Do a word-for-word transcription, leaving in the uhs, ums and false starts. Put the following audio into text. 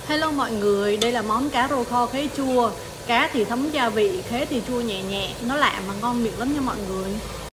Hello mọi người, đây là món cá rô kho khế chua. Cá thì thấm gia vị, khế thì chua nhẹ nhẹ, nó lạ mà ngon miệng lắm nha mọi người.